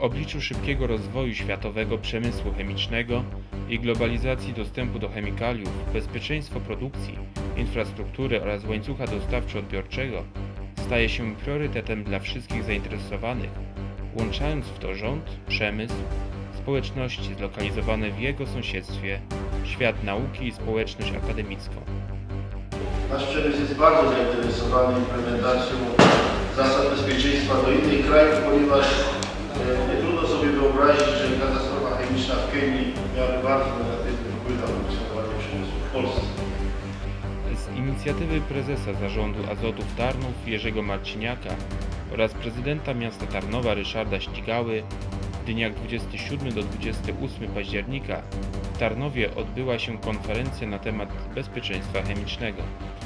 obliczu szybkiego rozwoju światowego przemysłu chemicznego i globalizacji dostępu do chemikaliów, bezpieczeństwo produkcji, infrastruktury oraz łańcucha dostawczo-odbiorczego staje się priorytetem dla wszystkich zainteresowanych, włączając w to rząd, przemysł, społeczności zlokalizowane w jego sąsiedztwie, świat nauki i społeczność akademicką. Nasz przemysł jest bardzo zainteresowany implementacją zasad bezpieczeństwa do innych krajów, ponieważ nie trudno sobie wyobrazić, że katastrofa chemiczna w Kenii miałaby bardzo negatywny wpływ na funkcjonowanie przemysłu w Polsce. Z inicjatywy prezesa Zarządu Azotów Tarnów Jerzego Marciniaka oraz prezydenta miasta Tarnowa Ryszarda Ścigały w dniach 27 do 28 października w Tarnowie odbyła się konferencja na temat bezpieczeństwa chemicznego.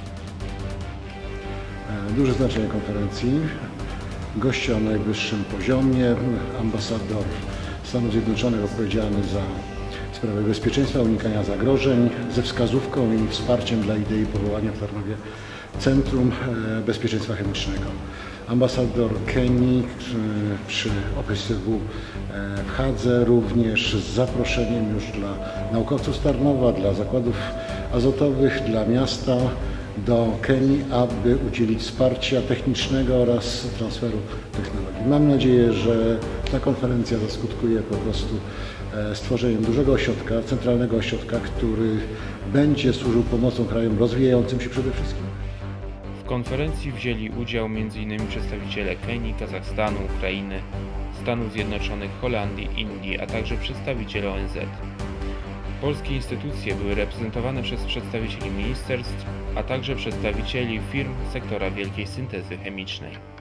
Duże znaczenie konferencji. Goście o najwyższym poziomie, ambasador Stanów Zjednoczonych odpowiedzialny za sprawę bezpieczeństwa, unikania zagrożeń, ze wskazówką i wsparciem dla idei powołania w Tarnowie Centrum Bezpieczeństwa Chemicznego. Ambasador Kenii przy OPSW w Hadze, również z zaproszeniem już dla naukowców z Tarnowa, dla zakładów azotowych, dla miasta do Kenii, aby udzielić wsparcia technicznego oraz transferu technologii. Mam nadzieję, że ta konferencja zaskutkuje po prostu stworzeniem dużego ośrodka, centralnego ośrodka, który będzie służył pomocą krajom rozwijającym się przede wszystkim. W konferencji wzięli udział m.in. przedstawiciele Kenii, Kazachstanu, Ukrainy, Stanów Zjednoczonych, Holandii, Indii, a także przedstawiciele ONZ. Polskie instytucje były reprezentowane przez przedstawicieli ministerstw, a także przedstawicieli firm sektora wielkiej syntezy chemicznej.